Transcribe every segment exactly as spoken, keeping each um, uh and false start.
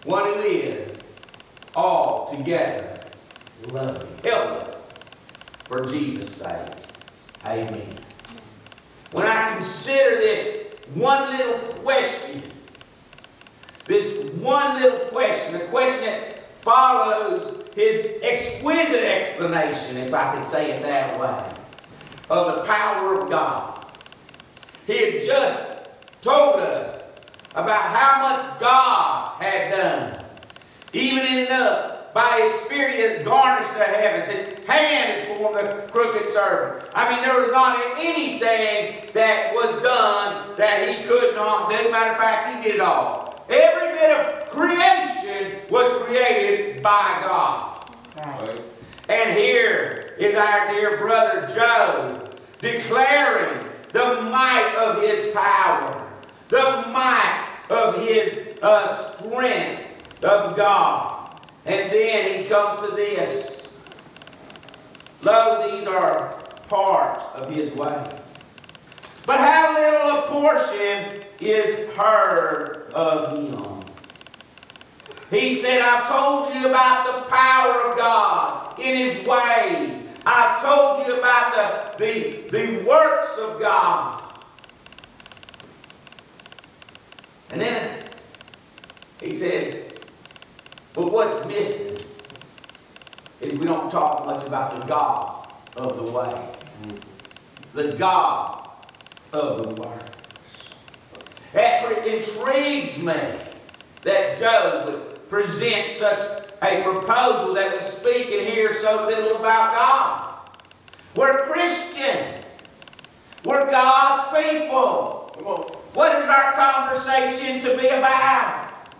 one who is altogether lovely. Help us for Jesus' sake. Amen. When I consider this one little question, this one little question, a question that follows his exquisite explanation, if I could say it that way, of the power of God. He had just told us about how much God had done. Even ended up by His Spirit, He has garnished the heavens. His hand has formed a crooked serpent. I mean, there was not anything that was done that He could not do. Matter of fact, He did it all. Every bit of creation was created by God. Right. And here is our dear brother Job declaring the might of his power, the might of his uh, strength of God. And then he comes to this. Lo, these are parts of His way. But how little a portion is heard of Him. He said, I've told you about the power of God in His ways. I've told you about the, the, the works of God. And then he said, but what's missing is we don't talk much about the God of the way. The God of the works. It intrigues me that Job would present such a proposal that we speak and hear so little about God. We're Christians. We're God's people. Come on. What is our conversation to be about?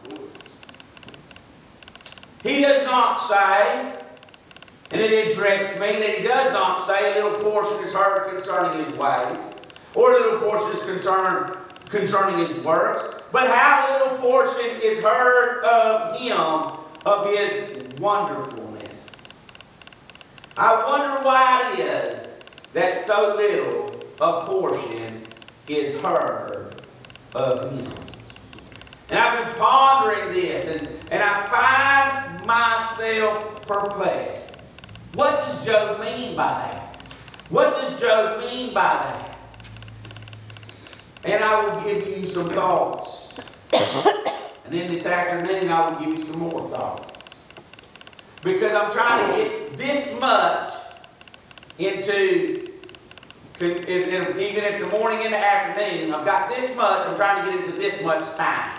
He does not say, and it interests me that He does not say a little portion is heard concerning His ways, or a little portion is concerned concerning His works, but how little portion is heard of Him, of His wonderfulness. I wonder why it is that so little a portion is heard of Him. And I've been pondering this, and, and I find myself perplexed. What does Job mean by that? What does Job mean by that? And I will give you some thoughts. And then this afternoon I will give you some more thoughts. Because I'm trying to get this much into, even if the morning and the afternoon, I've got this much, I'm trying to get into this much time.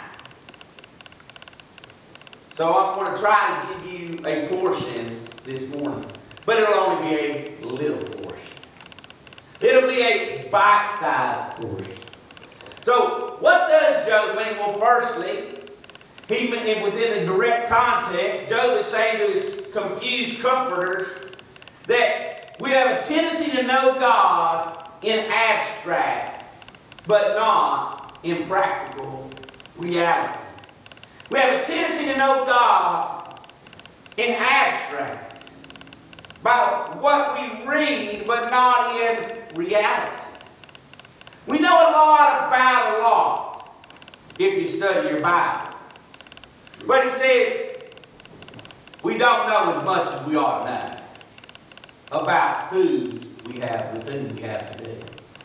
So I'm going to try to give you a portion this morning. But it'll only be a little portion. It'll be a bite-sized portion. So what does Job mean? Well, firstly, he, within the direct context, Job is saying to his confused comforters that we have a tendency to know God in abstract, but not in practical reality. We have a tendency to know God in abstract, by what we read, but not in reality. We know a lot about a law if you study your Bible. But it says we don't know as much as we ought to know about who we have, with whom we have to do.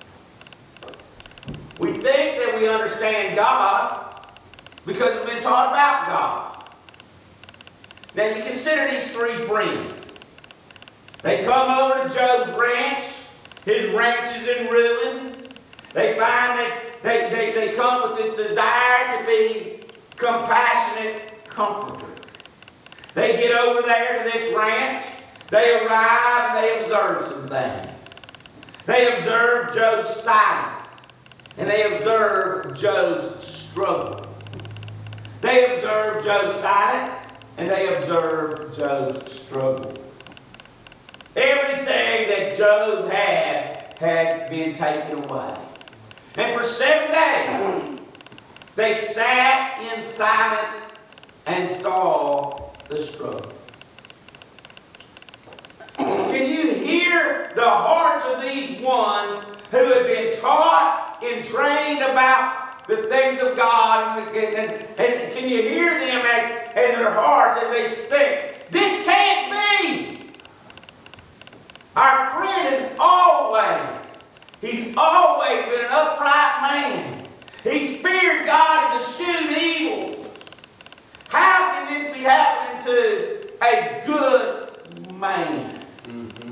We think that we understand God because we've been taught about God. Now you consider these three friends. They come over to Job's ranch. His ranch is in ruin. They find that they, they, they come with this desire to be compassionate comforters. They get over there to this ranch. They arrive and they observe some things. They observe Job's silence. And they observe Job's struggle. They observe Job's silence and they observe Job's struggle. Everything that Job had had been taken away. And for seven days, they sat in silence and saw the struggle. Can you hear the hearts of these ones who have been taught and trained about the things of God? And, and, and can you hear them as in their hearts as they think, this can't be. Our friend is always, he's always been an upright man. He's feared God and eschewed evil. How can this be happening to a good man? Mm-hmm.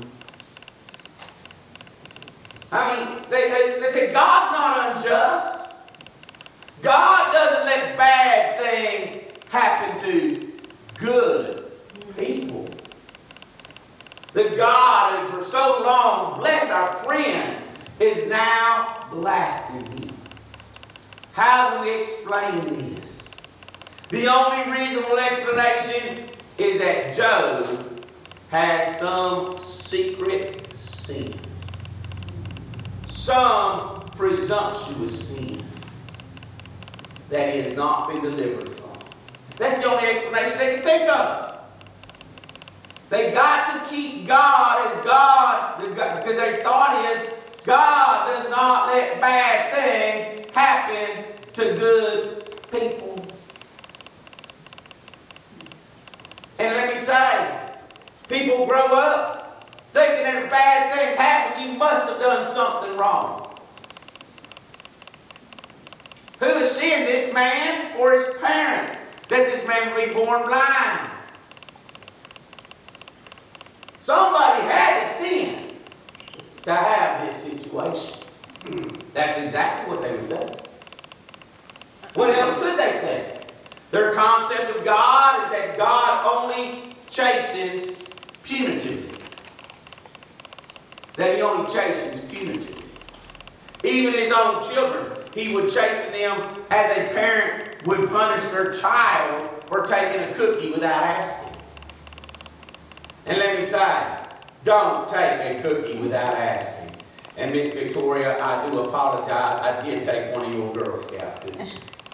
I mean, they, they, they say God's not unjust. God doesn't let bad things happen to good people. The God who for so long blessed our friend is now blasting him. How do we explain this? The only reasonable explanation is that Job has some secret sin. Some presumptuous sin that he has not been delivered from. That's the only explanation they can think of. They got to keep God as God, because their thought is God does not let bad things happen to good people. And let me say, people grow up thinking that if bad things happen, you must have done something wrong. Who has sinned, this man or his parents, that this man would be born blind? Somebody had to sin to have this situation. That's exactly what they would do. What else could they think? Their concept of God is that God only chastens punitively. That He only chastens punitively. Even His own children, He would chasten them as a parent would punish their child for taking a cookie without asking. And let me say, don't take a cookie without asking. And Miss Victoria, I do apologize. I did take one of your Girl Scout cookies.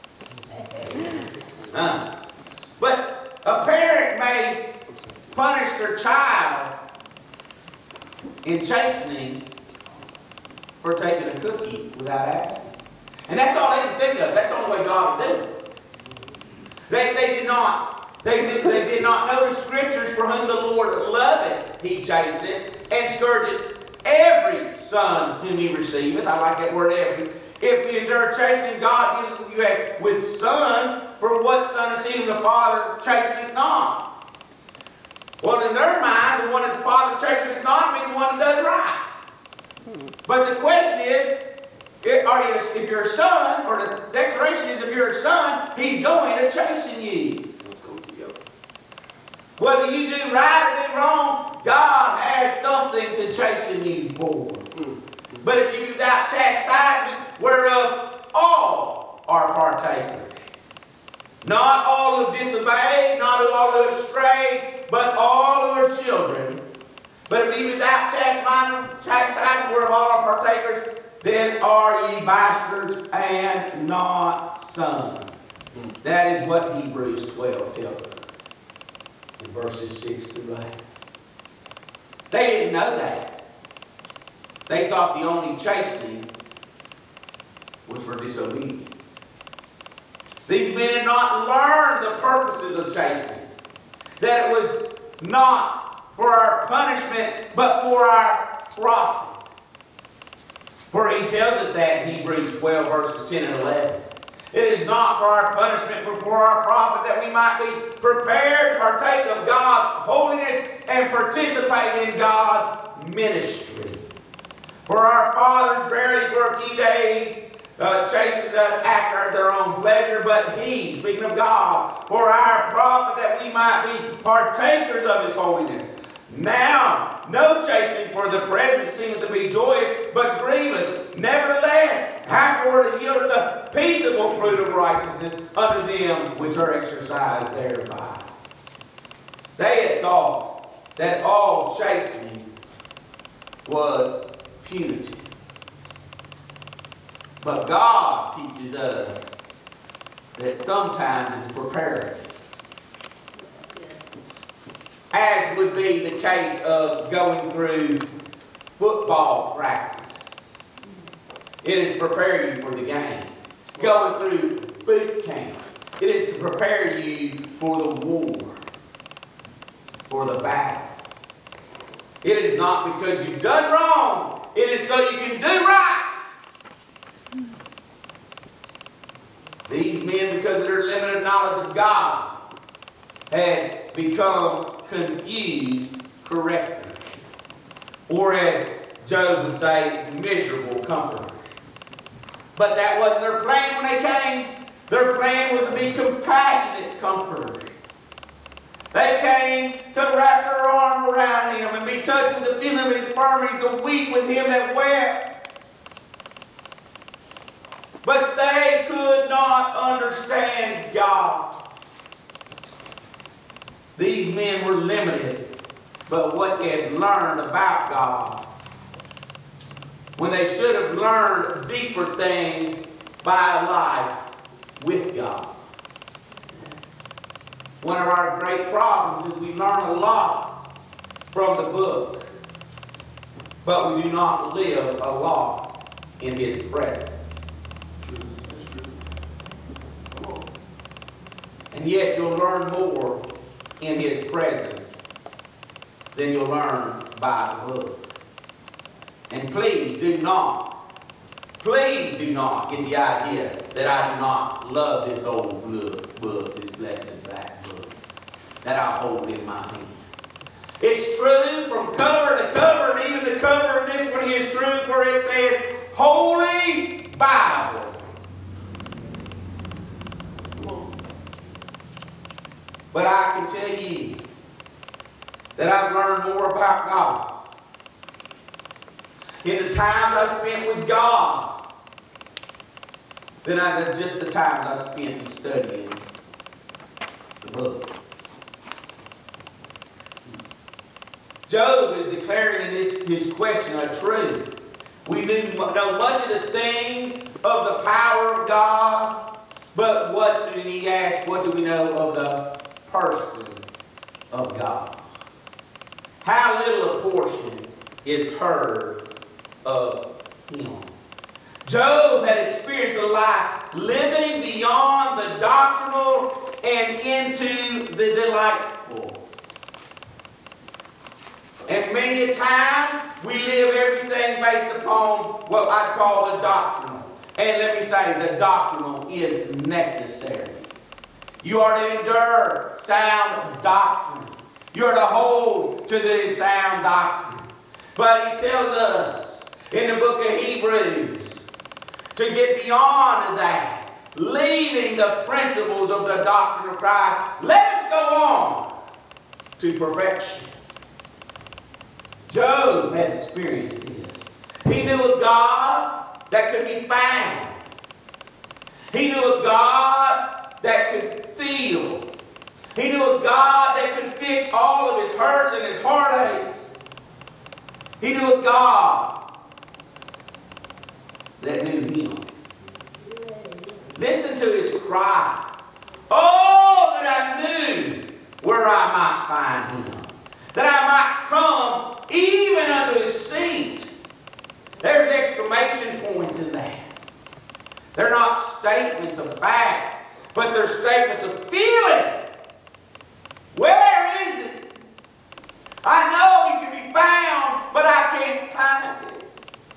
Huh? But a parent may punish their child in chastening for taking a cookie without asking. And that's all they can think of. That's the only way God will do it. They, they did not They did, they did not know the Scriptures, for whom the Lord loveth, He chasteneth, and scourges every son whom He receiveth. I like that word, every. If we endure chastening, God giveth you as with sons, for what son is he whom the Father chasteneth not? Well, in their mind, the one that the Father chasteneth not be the one that does right. But the question is, are you, if you're a son, or the declaration is if you're a son, He's going to chasten you. Whether you do right or do wrong, God has something to chasten you for. But if you do without chastisement, whereof all are partakers. Not all who have disobeyed, not all who have strayed, but all who are children. But if you without chastisement, chastisement, whereof all are partakers, then are ye bastards and not sons. That is what Hebrews twelve tells us. In verses six through eight. They didn't know that. They thought the only chastening was for disobedience. These men had not learned the purposes of chastening. That it was not for our punishment, but for our profit. For he tells us that in Hebrews twelve, verses ten and eleven. It is not for our punishment, but for our profit, that we might be prepared to partake of God's holiness and participate in God's ministry. For our fathers verily for a few days uh, chastened us after their own pleasure, but He, speaking of God, for our profit, that we might be partakers of His holiness. Now, no chastening for the present seemeth to be joyous, but grievous. Nevertheless, afterward it yieldeth the peaceable fruit of righteousness unto them which are exercised thereby. They had thought that all chastening was punitive. But God teaches us that sometimes it's preparative. As would be the case of going through football practice. It is to prepare you for the game. Going through boot camp. It is to prepare you for the war, for the battle. It is not because you've done wrong. It is so you can do right. These men, because of their limited knowledge of God, had become confused correctors. Or as Job would say, miserable comforters. But that wasn't their plan when they came. Their plan was to be compassionate comforters. They came to wrap their arm around him and be touched with the feeling of his infirmities, to weep with him that wept. But they could not understand God. These men were limited, but what they had learned about God, when they should have learned deeper things by a life with God. One of our great problems is we learn a lot from the book, but we do not live a lot in His presence. And yet you'll learn more in His presence than you'll learn by the book. And please do not, please do not get the idea that I do not love this old book, this blessed black book that I hold in my hand. It's true from cover to cover, and even the cover of this one is true, where it says, Holy Bible. But I can tell you that I've learned more about God in the times I spent with God than I did just the times I spent in studying the book. Job is declaring in this, his question a truth. We do know much of the things of the power of God, but what do he ask? What do we know of the person of God? How little a portion is heard of him. Job had experienced a life living beyond the doctrinal and into the delightful. And many a time we live everything based upon what I'd call the doctrinal. And let me say, the doctrinal is necessary. You are to endure sound doctrine. You are to hold to the sound doctrine. But he tells us in the book of Hebrews to get beyond that, leaving the principles of the doctrine of Christ, let us go on to perfection. Job has experienced this. He knew a God that could be found. He knew a God that could feel. He knew a God that could fix all of his hurts and his heartaches. He knew a God that knew him. Listen to his cry. Oh, that I knew where I might find him. That I might come even unto his seat. There's exclamation points in that. They're not statements of fact, but they're statements of feeling. Where is it? I know he can be found, but I can't find it.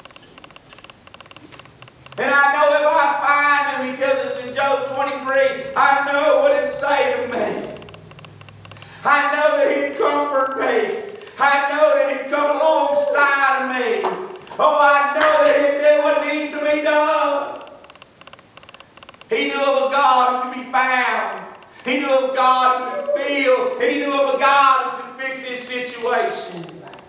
And I know if I find him, he tells us in Job twenty-three, I know what it'd say to me. I know that he'd comfort me. I know that he'd come alongside of me. Oh, I know that he'd do what needs to be done. He knew of a God who could be found. He knew of a God who could feel. And he knew of a God who could fix his situation.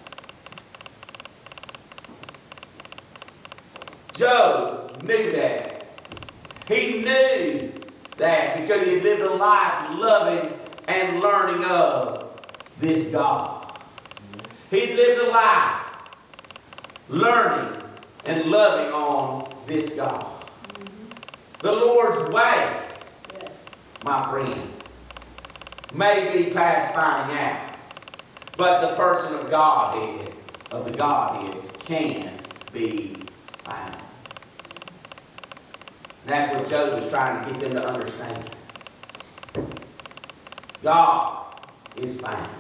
Job knew that. He knew that because he lived a life loving and learning of this God. He lived a life learning and loving on this God. The Lord's ways, my friend, may be past finding out, but the person of Godhead, of the Godhead, can be found. That's what Job was trying to get them to understand. God is found.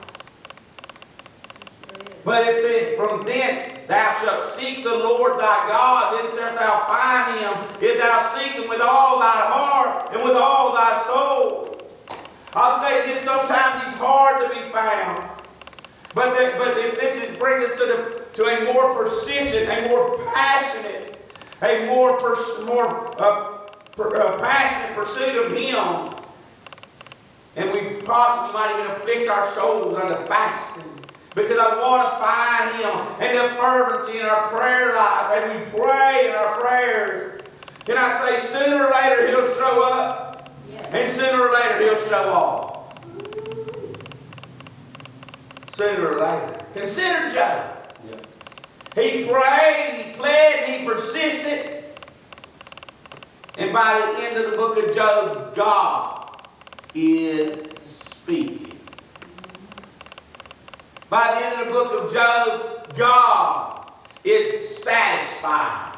But if then, from thence thou shalt seek the Lord thy God, then shalt thou find him, if thou seek him with all thy heart and with all thy soul. I'll say this, sometimes he's hard to be found. But, that, but if this is bring us to, the, to a more persistent, a more passionate, a more, pers more uh, per, uh, passionate pursuit of him, and we possibly might even afflict our souls under fasting, because I want to find him and the fervency in our prayer life as we pray in our prayers. Can I say sooner or later he'll show up? Yes. And sooner or later he'll show off. Sooner or later. Consider Job. Yes. He prayed, he pled, he persisted. And by the end of the book of Job, God is speaking. By the end of the book of Job, God is satisfied.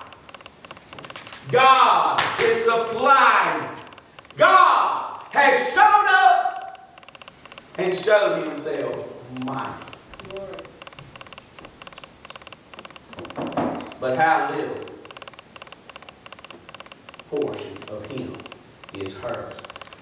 God is supplying. God has shown up and showed himself mighty. But how little portion of him is hers.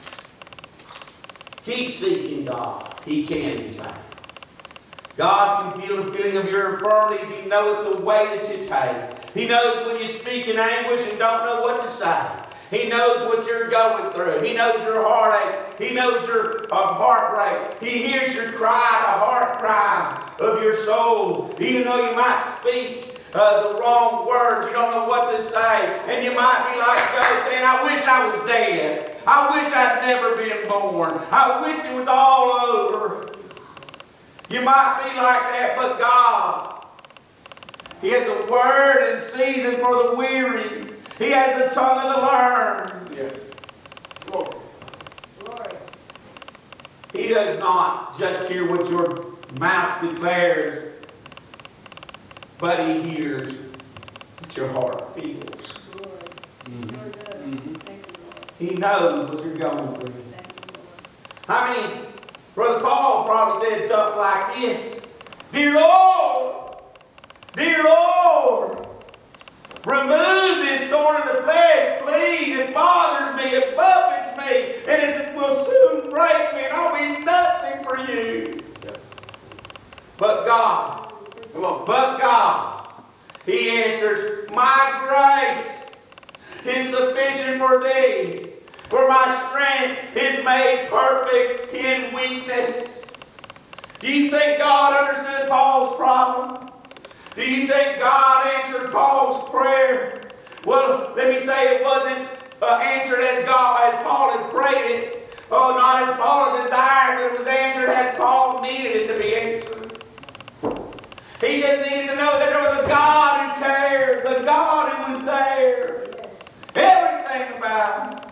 Keep seeking God. He can be found. God can feel the feeling of your infirmities. He knows the way that you take. He knows when you speak in anguish and don't know what to say. He knows what you're going through. He knows your heartaches. He knows your uh, heartbreaks. He hears your cry, the heart cry of your soul. Even though you might speak uh, the wrong words, you don't know what to say. And you might be like Job saying, I wish I was dead. I wish I'd never been born. I wish it was all over. You might be like that, but God, He has a word and season for the weary. He has the tongue of the learned. Yes. Lord. Lord. He does not just hear what your mouth declares, but He hears what your heart feels. Lord. Mm-hmm. Mm-hmm. Thank you, Lord. He knows what you're going through. Thank you, Lord. I mean, Brother Paul probably said something like this. Dear Lord, dear Lord, remove this thorn in the flesh, please. It bothers me, it buffets me, and it will soon break me, and I'll be nothing for you. Yeah. But God, Come on. but God, He answers, my grace is sufficient for thee. For my strength is made perfect in weakness. Do you think God understood Paul's problem? Do you think God answered Paul's prayer? Well, let me say it wasn't uh, answered as God, as Paul had prayed it. Oh, not as Paul had desired, but it was answered as Paul needed it to be answered. He just needed to know that there was a God who cared, the God who was there. Everything about him.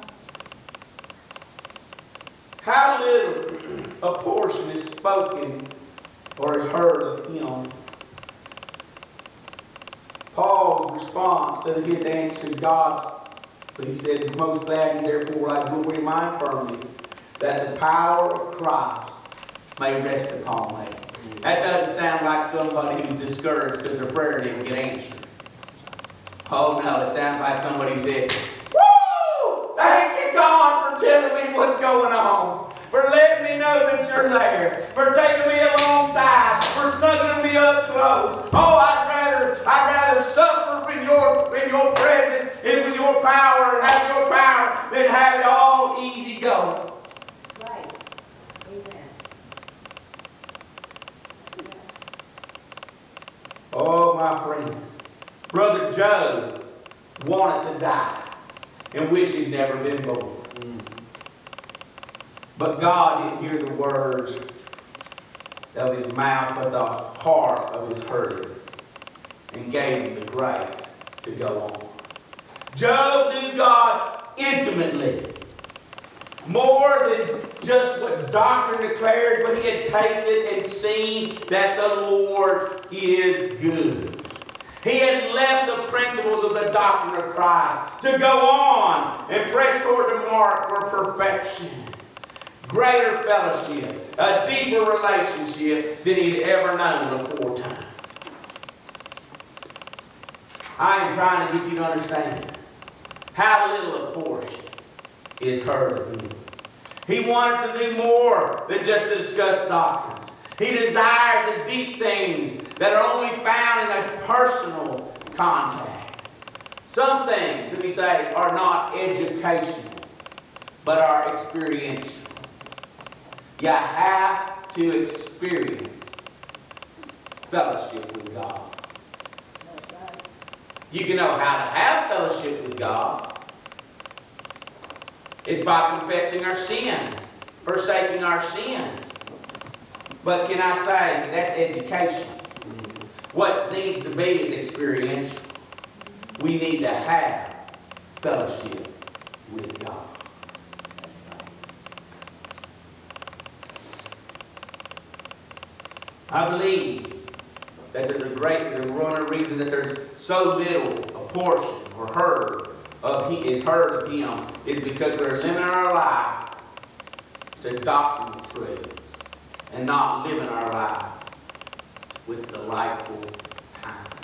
How little a portion is spoken or is heard of him. Paul's response to his answer to God's, but he said, most gladly, therefore, I glory in my infirmities, that the power of Christ may rest upon me. That doesn't sound like somebody who's discouraged because their prayer didn't get answered. Oh no, it sounds like somebody who said, woo! Thank you, God, for telling me what's going on. For letting me know that you're there. For taking me alongside. For snuggling me up close. Oh, I'd rather, I'd rather suffer in your, in your presence and with your power and have your power than have it all easy going. Right. Amen. Oh, my friend. Brother Job wanted to die and wish he'd never been born. Mm-hmm. But God didn't hear the words of his mouth, but the heart of his hurting, and gave him the grace to go on. Job knew God intimately, more than just what doctrine declares, but he had tasted and seen that the Lord is good. He had left the principles of the doctrine of Christ to go on and press toward the mark for perfection. greater fellowship, a deeper relationship than he'd ever known aforetime. I am trying to get you to understand how little a portion is heard of him. He wanted to do more than just to discuss doctrines. He desired the deep things that are only found in a personal contact. Some things, let me say, are not educational, but are experiential. You have to experience fellowship with God. That's right. You can know how to have fellowship with God. It's by confessing our sins, forsaking our sins. But can I say, that's education. What needs to be is experiential. We need to have fellowship with God. I believe that there's a great, there's one reason that there's so little a portion or heard of he is heard of him is because we're limiting our life to doctrinal truths and not living our life with delightful times.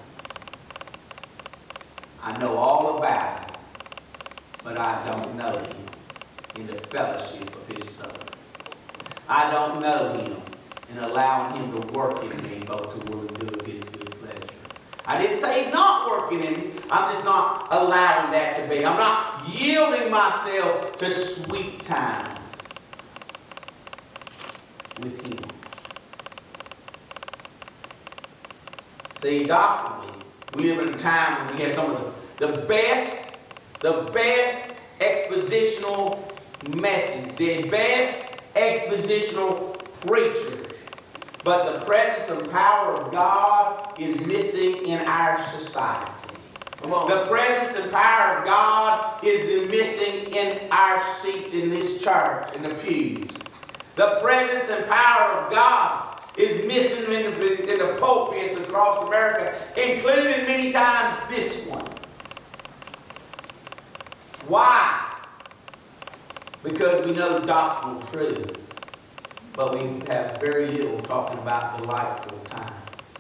I know all about him, but I don't know him in the fellowship of his Son. I don't know him in allowing him to work in me both to will and do of his good pleasure. I didn't say he's not working in me. I'm just not allowing that to be. I'm not yielding myself to sweet times with him. See, doctrinally, we live in a time when we have some of the, the best, the best expositional message, the best expositional preachers. But the presence and power of God is missing in our society. Come on. The presence and power of God is missing in our seats in this church, in the pews. The presence and power of God is missing in the, in the pulpits across America, including many times this one. Why? Because we know doctrinal truth, but we have very little talking about delightful times.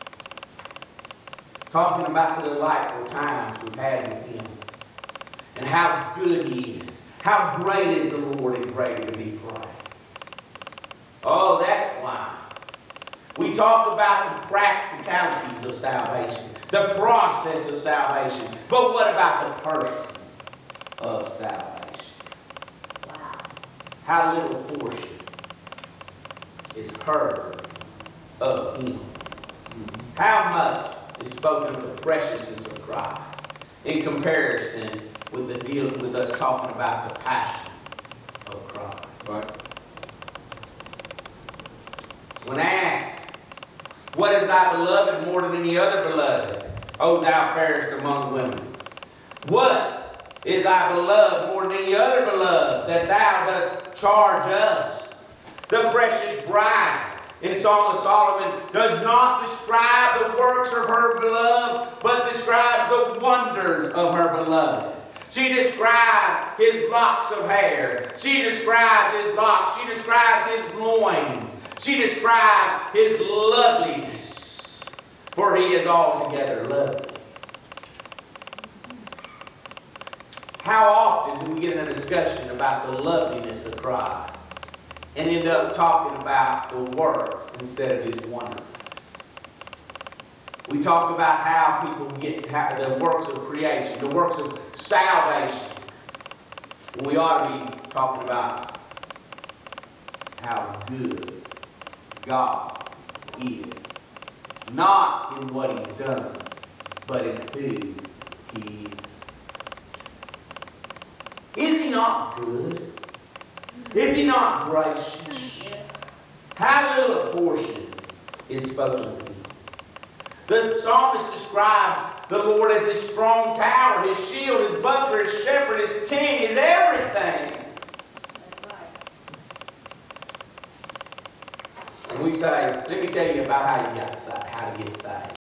Talking about the delightful times we've had with him. And how good he is. How great is the Lord and greatly to be praised. Oh, that's why. We talk about the practicalities of salvation. The process of salvation. But what about the person of salvation? Wow. How little portion is heard of him. How much is spoken of the preciousness of Christ in comparison with the deal with us talking about the passion of Christ. Right. When asked, what is thy beloved more than any other beloved, O thou fairest among women? What is thy beloved more than any other beloved that thou dost charge us? The precious bride in Song of Solomon does not describe the works of her beloved, but describes the wonders of her beloved. She describes his locks of hair. She describes his locks. She describes his loins. She describes his loveliness, for he is altogether lovely. How often do we get in a discussion about the loveliness of Christ and end up talking about the works instead of his wonderfulness? We talk about how people get how, the works of creation, the works of salvation, when we ought to be talking about how good God is. Not in what he's done, but in who he is. Is he not good? Is he not gracious? How little a portion is spoken of him. The psalmist describes the Lord as his strong tower, his shield, his buckler, his shepherd, his king, his everything. That's right. And we say, let me tell you about how you got saved, how to get saved.